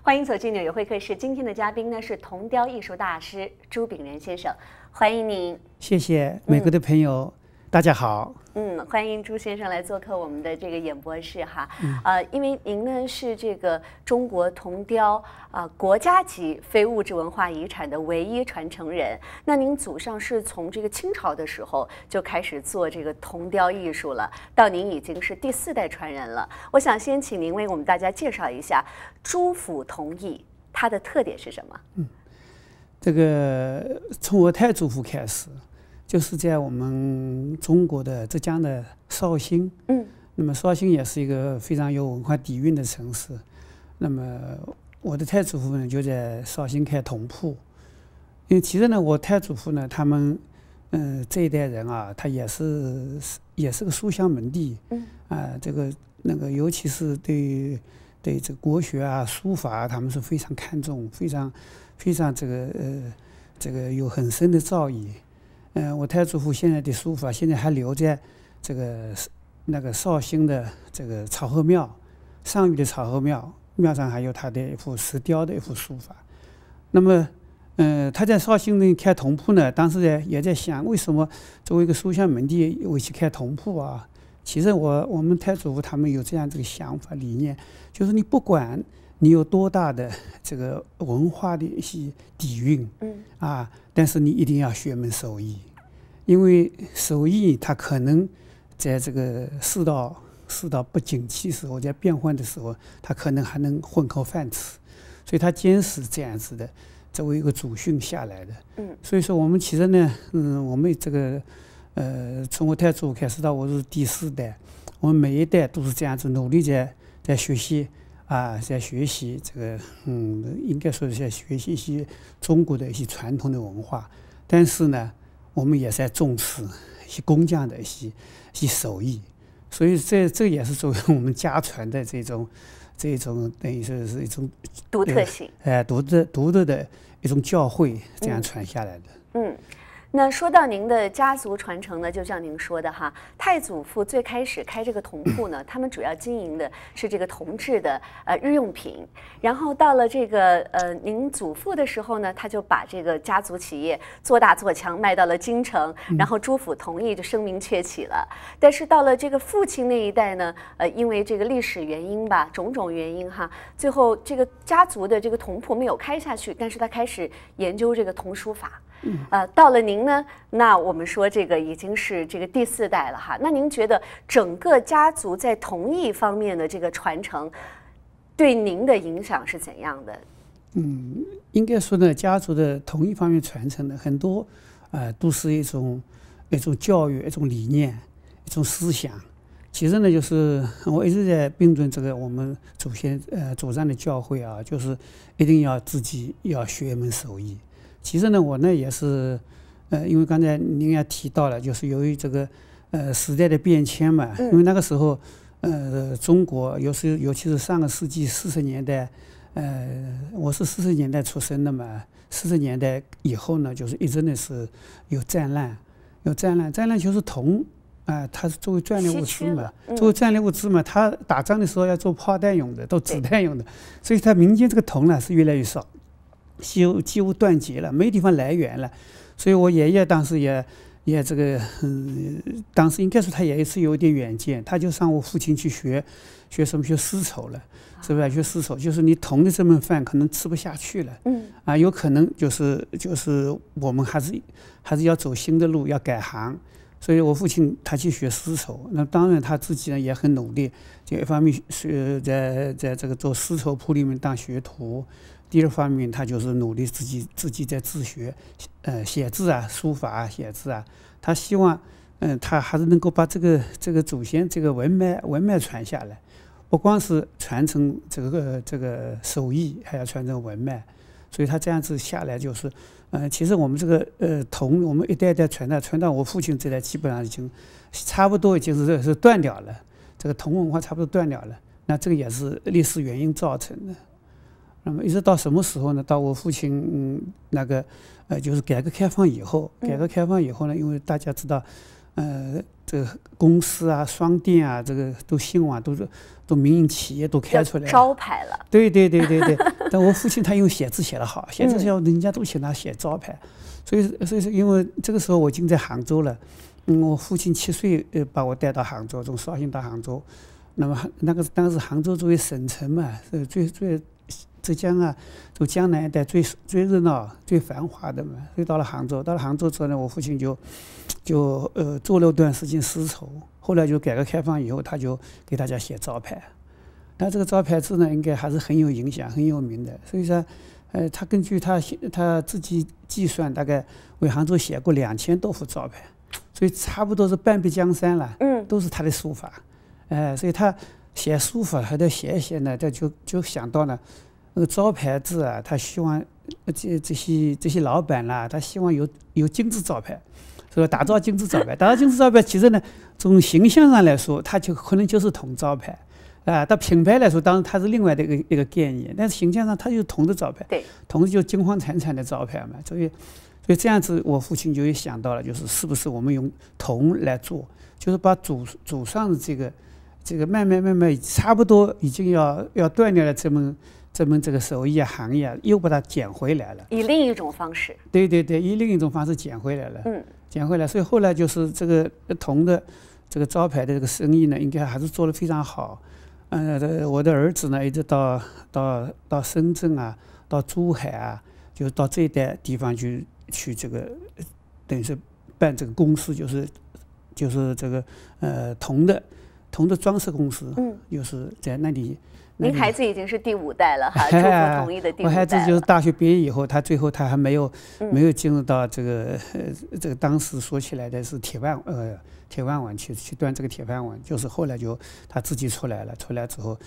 欢迎走进纽约会客室。今天的嘉宾呢是铜雕艺术大师朱炳仁先生，欢迎您。 谢谢美国的朋友，大家好。 欢迎朱先生来做客我们的这个演播室哈。因为您呢是这个中国铜雕国家级非物质文化遗产的唯一传承人。那您祖上是从这个清朝的时候就开始做这个铜雕艺术了，到您已经是第4代传人了。我想先请您为我们大家介绍一下朱府铜艺，它的特点是什么？ 这个从我太祖父开始。就是在我们中国的浙江的绍兴，那么绍兴也是一个非常有文化底蕴的城市。那么我的太祖父呢，就在绍兴开铜铺。因为其实呢，我太祖父呢，他们这一代人啊，他也是个书香门第，这个那个，尤其是对这个国学啊、书法啊，他们是非常看重，非常这个有很深的造诣。我太祖父现在的书法现在还留在这个那个绍兴的这个草河庙，上虞的草河庙，庙上还有他的一幅石雕的一幅书法。那么，他在绍兴呢开铜铺呢，当时也在想，为什么作为一个书香门第，我去开铜铺啊？其实我们太祖父他们有这样这个想法理念，就是你不管你有多大的这个文化的一些底蕴，但是你一定要学门手艺，因为手艺它可能在这个世道不景气时候，在变换的时候，它可能还能混口饭吃，所以他坚持这样子的作为一个祖训下来的。所以说我们其实呢，我们这个从我太祖开始到我是第4代，我们每一代都是这样子努力在学习。在学习这个，应该说是在学习一些中国的一些传统的文化，但是呢，我们也在重视一些工匠的一些手艺，所以这也是作为我们家传的这种等于说是一种独特性， 独特的一种教诲，这样传下来的。 那说到您的家族传承呢，就像您说的哈，太祖父最开始开这个铜铺呢，他们主要经营的是这个铜制的日用品，然后到了这个您祖父的时候呢，他就把这个家族企业做大做强，卖到了京城，然后朱府铜艺就声名鹊起了。但是到了这个父亲那一代呢，因为这个历史原因吧，种种原因哈，最后这个家族的这个铜铺没有开下去，但是他开始研究这个铜书法。到了您呢，那我们说这个已经是这个第4代了哈。那您觉得整个家族在铜艺方面的这个传承，对您的影响是怎样的？ 应该说呢，家族的铜艺方面传承的很多，都是一种教育、一种理念、一种思想。其实呢，就是我一直在秉承这个我们祖上的教诲啊，就是一定要自己要学一门手艺。其实呢，我呢也是，因为刚才您也提到了，就是由于这个时代的变迁嘛，因为那个时候，中国尤其是上个世纪40年代，我是40年代出生的嘛，40年代以后呢，就是一直呢是有战乱就是铜它是作为战略物资嘛，它打仗的时候要做炮弹用的，做子弹用的，所以它民间这个铜呢是越来越少。几乎断绝了，没地方来源了，所以我爷爷当时也这个，当时应该说他也是有一点远见，他就让我父亲去学丝绸了，是不是？学丝绸，就是你铜的这门饭可能吃不下去了，有可能就是我们还是要走新的路，要改行。所以我父亲他去学丝绸，那当然他自己呢也很努力，就一方面是在这个做丝绸铺里面当学徒。第二方面，他就是努力自己在自学，写字啊、书法啊、写字啊。他希望，他还是能够把这个祖先这个文脉传下来，不光是传承这个手艺，还要传承文脉。所以他这样子下来，就是，其实我们这个铜，我们一代代传到我父亲这代，基本上已经差不多已经是断掉了，这个铜文化差不多断掉了。那这个也是历史原因造成的。那么一直到什么时候呢？到我父亲就是改革开放以后呢，因为大家知道，这个公司啊、商店啊，这个都兴旺，都民营企业都开出来了， 招牌了。 对。 但我父亲他用写字写得好，写字要人家都请他写招牌，所以说因为这个时候我已经在杭州了，我父亲7岁把我带到杭州，从绍兴到杭州，那么当时杭州作为省城嘛，是最浙江啊，就江南一带最热闹、最繁华的嘛。所以到了杭州之后呢，我父亲就做了段时间丝绸，后来就改革开放以后，他就给大家写招牌。那这个招牌字呢，应该还是很有影响、很有名的。所以说，他根据他自己计算，大概为杭州写过2000多幅招牌，所以差不多是半壁江山了。都是他的书法。所以他写书法还得写一写呢，他就想到了那个招牌字啊，他希望这些老板啦，他希望有精致招牌，所以打造精致招牌。打造精致招牌，其实呢，从形象上来说，它就可能就是铜招牌啊。到品牌来说，当然它是另外的一个概念，但是形象上它就是铜的招牌。 对， 铜就金黄灿灿的招牌嘛。所以这样子，我父亲就也想到了，就是是不是我们用铜来做，就是把祖上的这个慢慢差不多已经要断掉了这门这个手艺啊行业啊，又把它捡回来了， 以另一种方式。 对，以另一种方式捡回来了。捡回来，所以后来就是这个铜的这个招牌的这个生意呢，应该还是做得非常好。我的儿子呢，一直到深圳啊，到珠海啊，就到这一带地方去这个，等于是办这个公司，就是这个铜的装饰公司，就是在那里。 您孩子已经是第5代了哈，祝福统一的第5代。 我孩子就是大学毕业以后，他最后还没有进入到这个当时说起来的是铁饭碗去端这个铁饭碗，就是后来就他自己出来了。出来之后，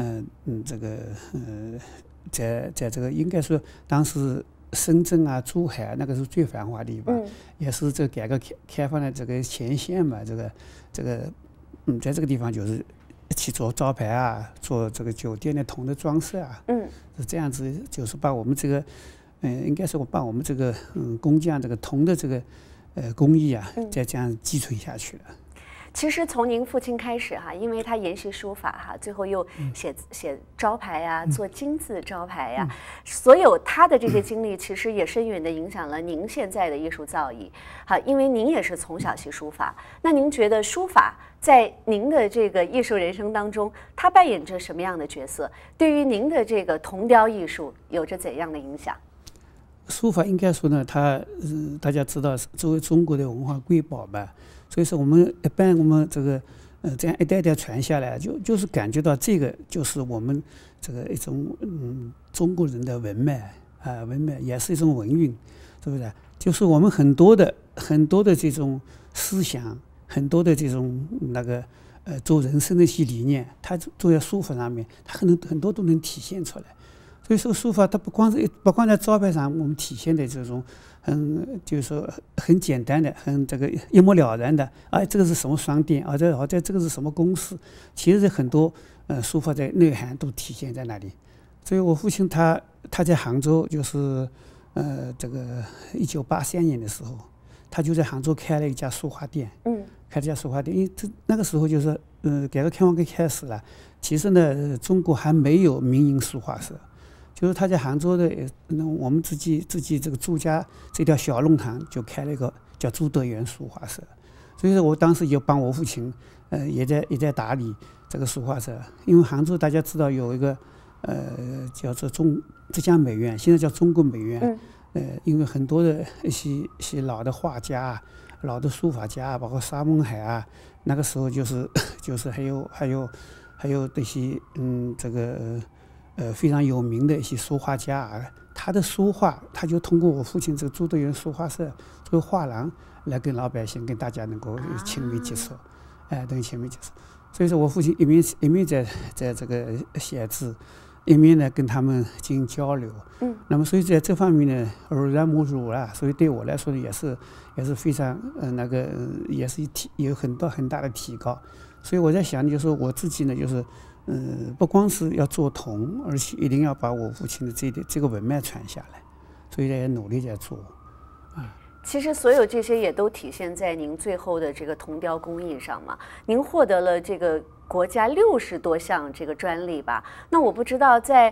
在这个应该说当时深圳啊、珠海啊，那个是最繁华的地方，也是这个改革开放的这个前线嘛。在这个地方就是去做招牌啊，做这个酒店的铜的装饰啊，是这样子，就是把我们这个，应该是把我们这个工匠这个铜的这个工艺啊，再这样继承下去了。 其实从您父亲开始哈，因为他研习书法哈，最后又写招牌呀，做金字招牌呀，所有他的这些经历，其实也深远地影响了您现在的艺术造诣。好，因为您也是从小习书法，那您觉得书法在您的这个艺术人生当中，它扮演着什么样的角色？对于您的这个铜雕艺术有着怎样的影响？ 书法应该说呢，它大家知道作为中国的文化瑰宝嘛，所以说我们这个这样一代代传下来，就是感觉到这个就是我们这个一种中国人的文脉啊，文脉也是一种文韵，是不是？就是我们很多的这种思想，很多的这种做人生的一些理念，它做在书法上面，它很多都能体现出来。所以说书法它不光在招牌上我们体现的这种就是说很简单的很这个一目了然的，这个是什么商店啊，这个是什么公司，其实很多书法的内涵都体现在那里。所以我父亲他在杭州，就是这个1983年的时候，他就在杭州开了一家书画店。开了一家书画店，因为那个时候就是改革开放刚开始了，其实呢中国还没有民营书画社。就是他在杭州的，我们自己这个朱家这条小弄堂就开了一个叫朱德元书画社，所以说我当时就帮我父亲，也在打理这个书画社。因为杭州大家知道有一个叫做浙江美院，现在叫中国美院，因为很多的一些老的画家、老的书法家，包括沙孟海啊，那个时候就是还有这些这个。非常有名的一些书画家啊，他的书画，他就通过我父亲这个朱德元书画社作为画廊来跟老百姓、跟大家能够亲密接触，等于亲密接触。所以说我父亲一面在这个写字，一面呢跟他们进行交流。那么所以在这方面呢，耳濡目染啊，所以对我来说呢，也是非常也是有很大的提高。所以我在想，就是说我自己呢，就是不光是要做铜，而且一定要把我父亲的这个文脉传下来，所以也努力在做。 其实所有这些也都体现在您最后的这个铜雕工艺上嘛。您获得了这个国家60多项这个专利吧？那我不知道在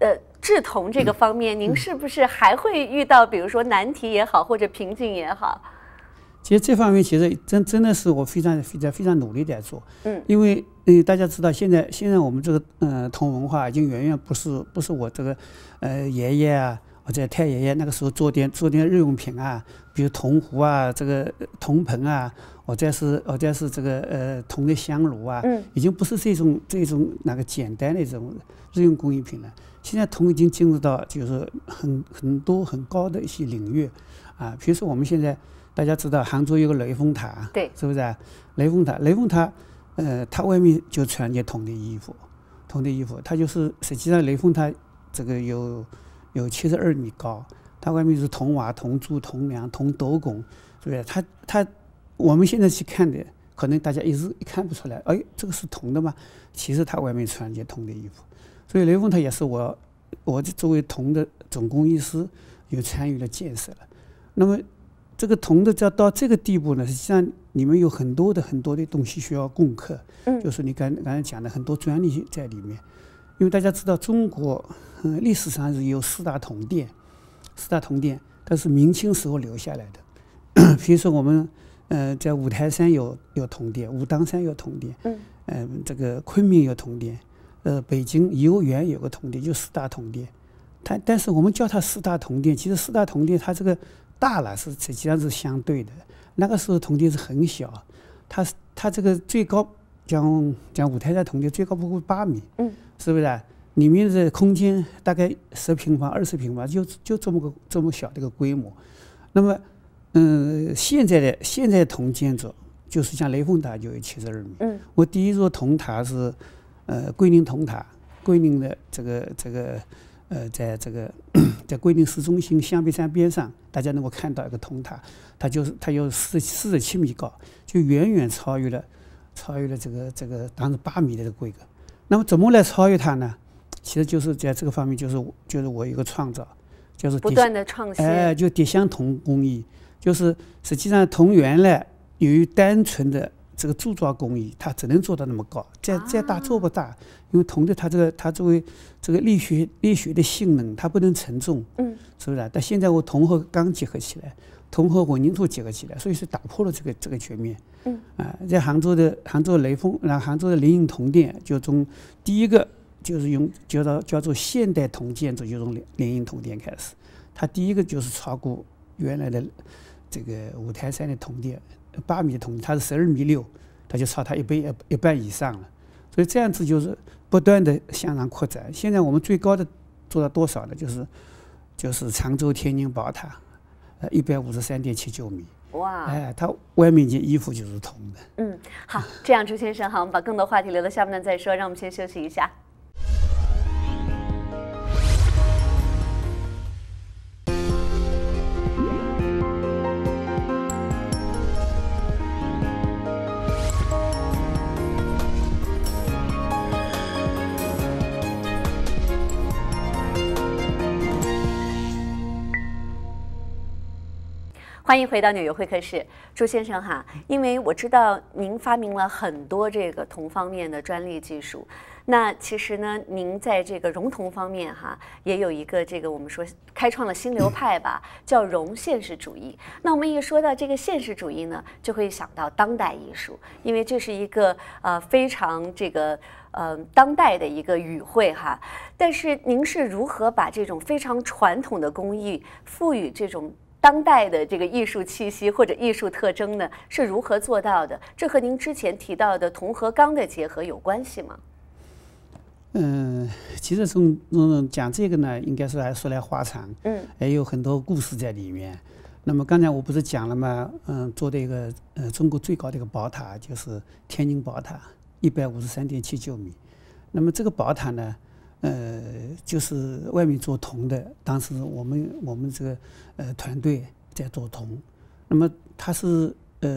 制铜这个方面，您是不是还会遇到，比如说难题也好，或者瓶颈也好？ 其实这方面其实真的是我非常努力在做，因为大家知道现在我们这个铜文化已经远远不是我这个爷爷啊或者太爷爷那个时候做点日用品啊，比如铜壶啊，这个铜盆啊，或者是这个铜的香炉啊，已经不是这种那个简单的这种日用工艺品了。现在铜已经进入到就是很多很高的一些领域啊，比如说我们现在大家知道杭州有个雷峰塔， 对， 是不是啊？雷峰塔，它外面就穿着铜的衣服，它就是实际上雷峰塔这个有72米高，它外面是铜瓦、铜柱、铜梁、铜斗拱，是不是？它我们现在去看的，可能大家一看不出来，哎，这个是铜的吗？其实它外面穿着铜的衣服。所以雷峰塔也是我作为铜的总工艺师有参与了建设了。那么这个铜的到这个地步呢，实际上你们有很多的东西需要攻克，就是你刚才讲的很多专利在里面。因为大家知道中国历史上是有四大铜殿，它是明清时候留下来的。比如说我们在五台山有铜殿，武当山有铜殿，这个昆明有铜殿。北京颐和园有个铜殿，就四大铜殿。但是我们叫它四大铜殿，其实四大铜殿它这个大了实际上是相对的。那个时候铜殿是很小，它这个最高讲五台山铜殿最高不过8米，是不是啊？里面的空间大概10平方、20平方，就这么小的一个规模。那么，现在的铜建筑就是像雷峰塔就有72米。我第一座铜塔是。桂林铜塔，桂林的在桂林市中心象鼻山边上，大家能够看到一个铜塔，它有47米高，就远远超越了这个当时8米的这个规格。那么怎么来超越它呢？其实就是在这个方面，就是我一个创造，就是不断的创新。 就叠镶铜工艺，就是实际上铜原来由于单纯的这个铸造工艺，它只能做到那么高，再大做不大，因为铜的它作为这个力学的性能，它不能承重，是不是？但现在我铜和钢结合起来，铜和混凝土结合起来，所以是打破了这个局面。在杭州雷锋，然后杭州的灵隐铜殿，就从第一个就是叫做现代铜建筑，就从灵隐铜殿开始，它第一个就是超过原来的这个五台山的铜殿。8米的铜，它是12.6米，它就超它一半以上了。所以这样子就是不断的向上扩展。现在我们最高的做到多少呢？就是常州天宁宝塔，153.79米。 哇！ 它外面件衣服就是铜的。 好，这样朱先生，好，我们把更多话题留到下半段再说，让我们先休息一下。欢迎回到纽约会客室，朱先生哈，因为我知道您发明了很多这个铜方面的专利技术，那其实呢，您在这个熔铜方面哈，也有一个这个我们说开创了新流派吧，叫熔现实主义。那我们一说到这个现实主义呢，就会想到当代艺术，因为这是一个非常这个当代的一个语汇哈。但是您是如何把这种非常传统的工艺赋予这种当代的这个艺术气息或者艺术特征呢？是如何做到的？这和您之前提到的铜和钢的结合有关系吗？ 其实讲这个呢，应该是还说来话长，也有很多故事在里面。那么刚才我不是讲了吗？做的一个中国最高的一个宝塔就是天宁宝塔，153.79米。那么这个宝塔呢？就是外面做铜的，当时我们这个团队在做铜，那么它是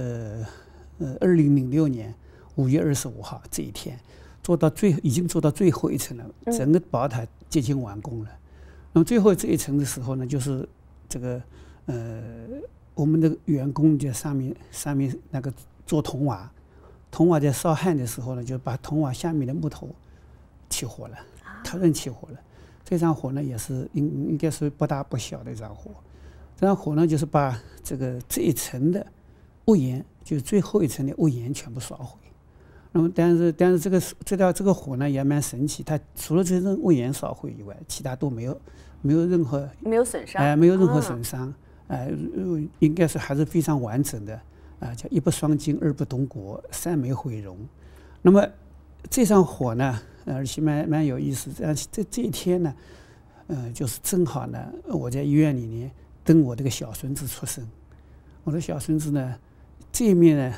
2006年5月25号这一天已经做到最后一层了，整个宝塔接近完工了。那么最后这一层的时候呢，就是这个我们的员工在上面那个做铜瓦在烧焊的时候呢，就把铜瓦下面的木头起火了。突然起火了， 这场火呢也是应该是不大不小的一场火。这场火呢就是把这一层的屋檐，就是最后一层的屋檐全部烧毁。那么但是这个火呢也蛮神奇，它除了这层屋檐烧毁以外，其他都没有任何损伤， 没有任何损伤，应该是还是非常完整的。叫一不双金，二不动国，三没毁容。那么这场火呢，而且蛮有意思。这一天呢，就是正好呢，我在医院里面等我这个小孙子出生。我的小孙子呢，这一面呢，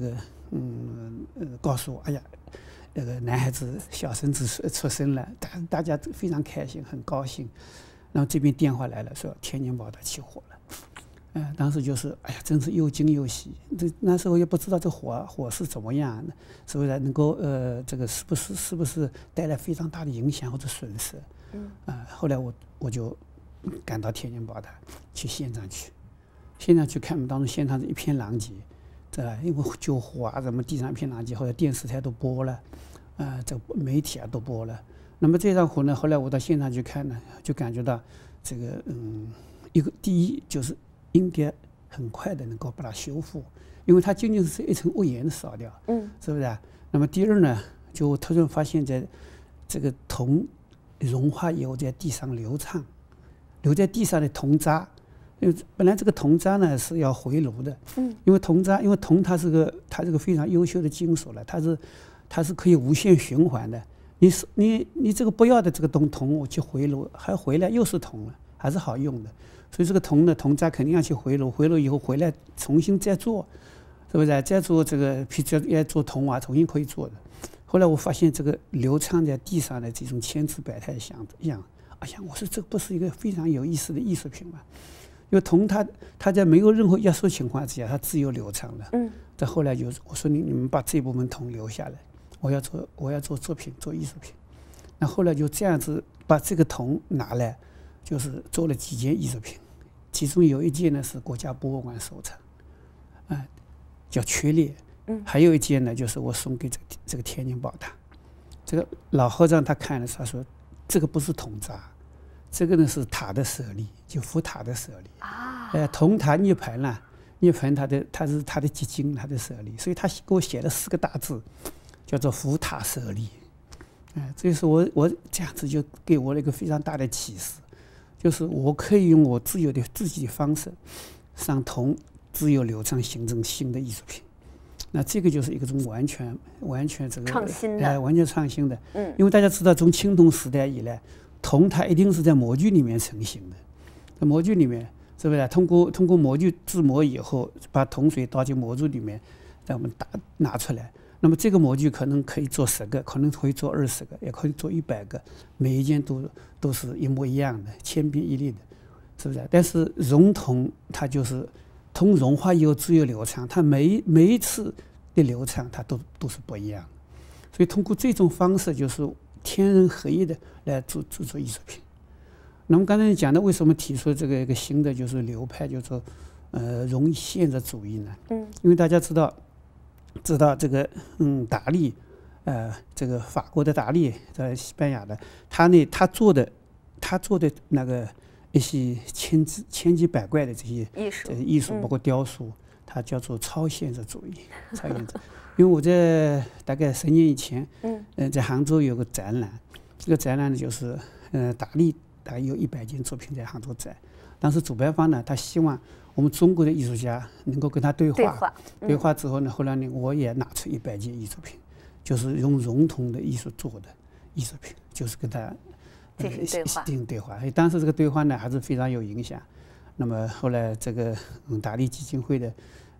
告诉我，哎呀，那个男孩子小孙子出生了，大家非常开心，很高兴。然后这边电话来了，说天津宝塔起火了。当时就是，哎呀，真是又惊又喜。那时候也不知道这火是怎么样的，是不是能够这个是不是带来非常大的影响或者损失？后来我就赶到天津宝塔去现场去看，当时现场是一片狼藉，因为救火啊，什么地上一片狼藉，后来电视台都播了，这媒体都播了。那么这场火呢，后来我到现场去看呢，就感觉到这个第一就是应该很快的能够把它修复，因为它仅仅是一层屋檐烧掉，是不是啊？那么第二呢，就突然发现在这个铜融化以后在地上流畅，留在地上的铜渣，因为本来这个铜渣呢是要回炉的，因为铜它是个非常优秀的金属了，它是可以无限循环的。你这个不要的这个铜我去回炉，还回来又是铜了，还是好用的。所以这个铜渣肯定要去回炉，回炉以后回来重新再做，是不是？再做这个皮要做铜啊，重新可以做的。后来我发现这个流畅在地上的这种千姿百态像样，哎呀，我说这不是一个非常有意思的艺术品吗？因为铜它在没有任何约束情况之下，它自由流畅的。再后来我说你们把这部分铜留下来，我要做作品，做艺术品。那后来就这样子把这个铜拿来，就是做了几件艺术品。其中有一件呢是国家博物馆收藏，叫缺裂。还有一件呢就是我送给这个天津宝塔。这个老和尚他看了，他说这个不是铜渣，这个呢是塔的舍利，就佛塔的舍利。铜塔涅槃了，涅槃它是他的结晶，他的舍利，所以他给我写了4个大字，叫做佛塔舍利。这是我这样子就给我了一个非常大的启示。就是我可以用我自己的方式，让铜自由流畅，形成新的艺术品。那这个就是一种完全这个创新的， 完全创新的。因为大家知道，从青铜时代以来，铜它一定是在模具里面成型的，在模具里面，是不是？通过模具制模以后，把铜水倒进模具里面，让我们拿出来。那么这个模具可能可以做10个，可能可以做20个，也可以做100个，每一件都是一模一样的，千篇一律的，是不是？但是熔铜它就是铜融化以后自由流畅，它每一次的流畅它都是不一样的。所以通过这种方式，就是天人合一的来做艺术品。那么刚才讲的为什么提出这个一个新的就是流派，就是说容现实主义呢？因为大家知道这个达利，这个法国的达利，在西班牙的，他做的那个一些千奇百怪的这些艺术，包括雕塑，它叫做超现实主义。超现实，因为我在大概10年以前，在杭州有个展览，这个展览呢就是达利大概有100件作品在杭州展。当时主办方呢，他希望我们中国的艺术家能够跟他对话之后呢，后来呢，我也拿出100件艺术品，就是用熔铜的艺术做的艺术品，就是跟他进行对话。当时这个对话呢还是非常有影响。那么后来这个达利基金会的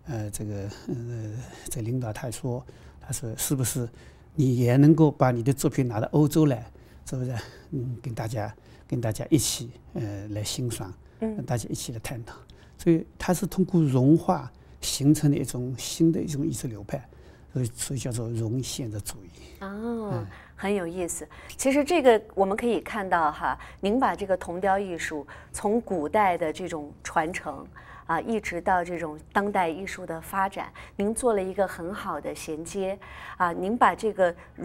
这领导他说是不是你也能够把你的作品拿到欧洲来，是不是？跟大家一起来欣赏，大家一起来探讨。所以它是通过融化形成的一种新的一种艺术流派，所以叫做融现实主义。 很有意思。其实这个我们可以看到哈，您把这个铜雕艺术从古代的这种传承一直到这种当代艺术的发展，您做了一个很好的衔接您把这个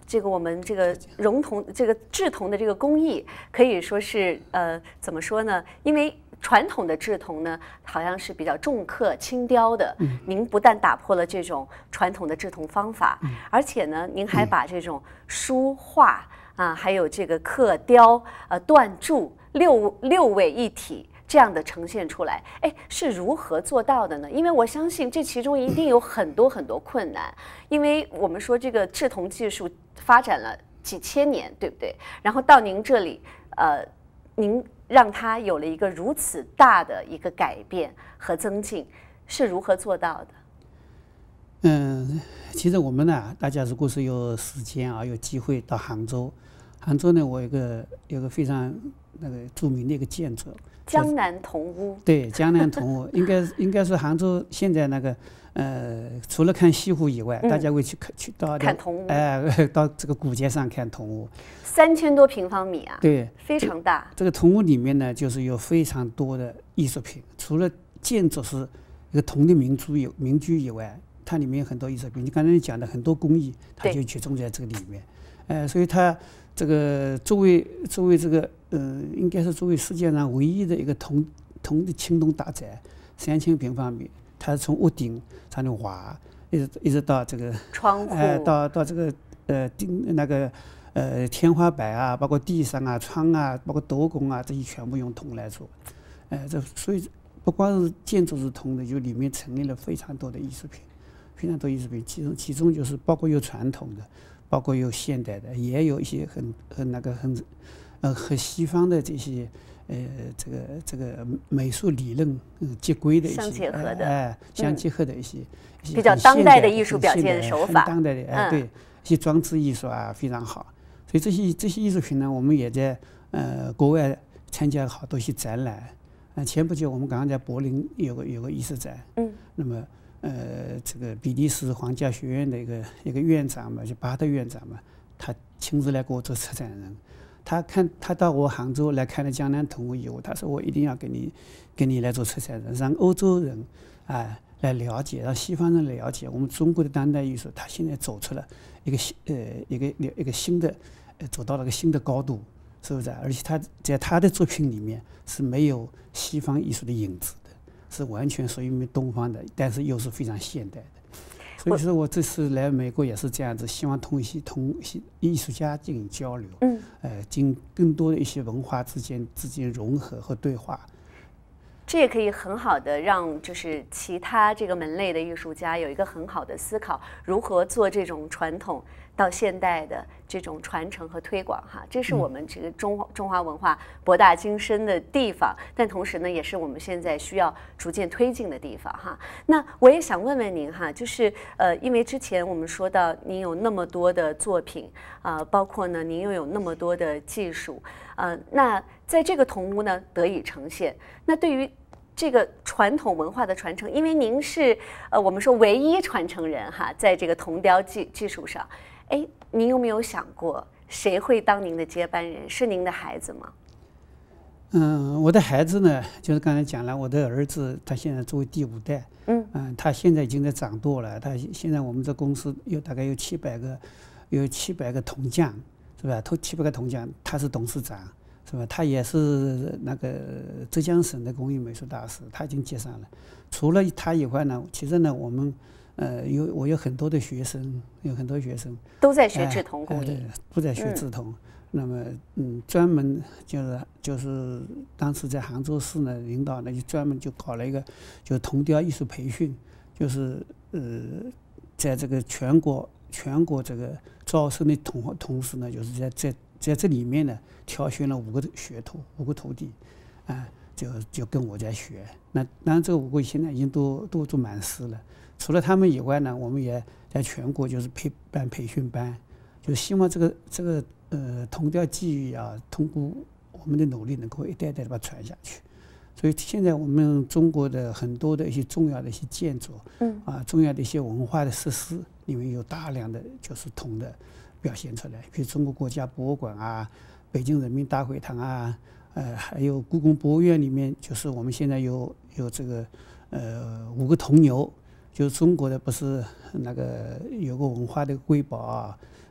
这个我们这个熔铜这个制铜的这个工艺可以说是怎么说呢？因为传统的制铜呢，好像是比较重刻轻雕的。您不但打破了这种传统的制铜方法，而且呢，您还把这种书画啊，还有这个刻雕、锻铸六位一体这样的呈现出来。哎，是如何做到的呢？因为我相信这其中一定有很多很多困难，因为我们说这个制铜技术发展了几千年，对不对？然后到您这里，您让它有了一个如此大的一个改变和增进，是如何做到的？ 其实我们呢，大家如果是有时间啊，有机会到杭州，杭州呢，我有个非常著名的一个建筑， 江南铜屋。 对，江南铜屋应该是杭州现在除了看西湖以外，大家会去看铜屋， 到这个古街上看铜屋 ，3000多平方米啊， 对， 非常大。 这个铜屋里面呢，就是有非常多的艺术品，除了建筑是一个铜的名居以外，它里面有很多艺术品。你刚才讲的很多工艺，它就集中在这个里面。所以它这个作为这个应该是作为世界上唯一的一个铜的青铜大宅，3000平方米。它从屋顶上的瓦，一直到这个窗户， 到这个天花板啊，包括地上啊、窗啊，包括斗拱啊，这些全部用铜来做。所以不光是建筑是铜的，就里面陈列了非常多的艺术品，非常多艺术品。其中就是包括有传统的，包括有现代的，也有一些和西方的这些这个美术理论接轨的一些相结合的一些比较当代的艺术表现手法， 当代的对一些装置艺术啊非常好。所以这些艺术品呢，我们也在国外参加好多一些展览。前不久我们刚刚在柏林有个艺术展，那么这个比利时皇家学院的一个院长嘛，就巴特院长嘛，他亲自来给我做策展人。他到我杭州来看了江南铜屋以后，他说我一定要给你来做策展人，让欧洲人来了解，让西方人了解我们中国的当代艺术，它现在走出了一个新的走到了个新的高度，是不是？而且在他的作品里面是没有西方艺术的影子的，是完全属于东方的，但是又是非常现代的。所以说我这次来美国也是这样子，希望同一些艺术家进行交流，进更多的一些文化之间融合和对话。 这也可以很好的让就是其他这个门类的艺术家有一个很好的思考，如何做这种传统到现代的这种传承和推广哈，这是我们这个中华文化博大精深的地方，但同时呢，也是我们现在需要逐渐推进的地方哈。那我也想问问您哈，就是因为之前我们说到您有那么多的作品包括呢您又有那么多的技术那在这个铜屋呢得以呈现，那对于这个传统文化的传承，因为您是我们说唯一传承人哈，在这个铜雕技术上，哎，您有没有想过谁会当您的接班人？是您的孩子吗？ 我的孩子呢，就是刚才讲了，我的儿子他现在作为第5代，他现在已经在掌舵了。他现在我们这公司大概有700个铜匠，是吧？700个铜匠，他是董事长。是吧？他也是浙江省的工艺美术大师，他已经接上了。除了他以外呢，其实呢，我们我有很多的学生， 都在学制铜工艺， 都在学制铜。那么专门就是当时在杭州市呢，领导呢就专门就搞了一个就铜雕艺术培训，就是在这个全国这个招生的同时呢，就是在这里面呢，挑选了5个徒弟，就跟我在学。那当然，这5个现在已经都满师了。除了他们以外呢，我们也在全国就是办培训班，就希望这个铜雕技艺通过我们的努力，能够一代代的把它传下去。所以现在我们中国的很多的一些重要的一些建筑，重要的一些文化的设施里面有大量的就是铜的表现出来，比如中国国家博物馆北京人民大会堂还有故宫博物院里面，就是我们现在有这个5个铜牛，就是中国的不是有个文化的瑰宝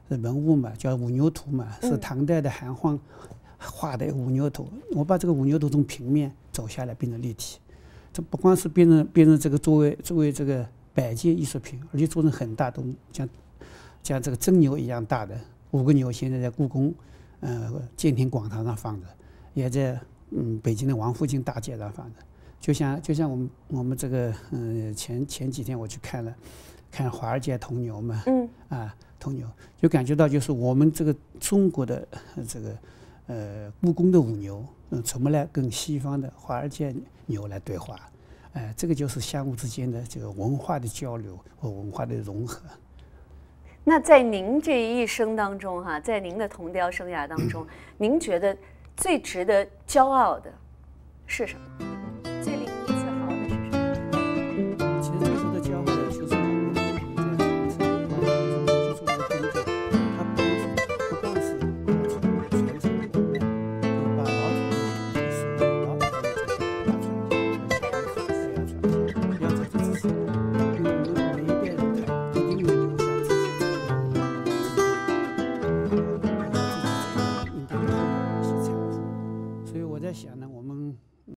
文物嘛，叫五牛图嘛，是唐代的韩滉画的五牛图。我把这个五牛图从平面走下来变成立体，这不光是变成这个作为这个摆件艺术品，而且做成很大，都像这个真牛一样大的5个牛，现在在故宫建廷广场上放着，也在北京的王府井大街上放着。就像我们这个前几天我去看华尔街铜牛嘛，铜牛就感觉到就是我们这个中国的这个故宫的五牛，怎么来跟西方的华尔街牛来对话？这个就是相互之间的这个文化的交流和文化的融合。 那在您这一生当中哈，在您的铜雕生涯当中，您觉得最值得骄傲的是什么？